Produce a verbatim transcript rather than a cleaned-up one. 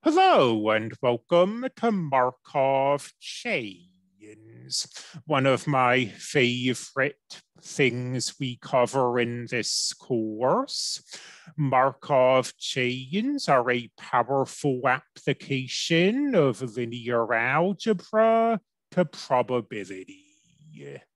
Hello and welcome to Markov chains, one of my favorite things we cover in this course. Markov chains are a powerful application of linear algebra to probability.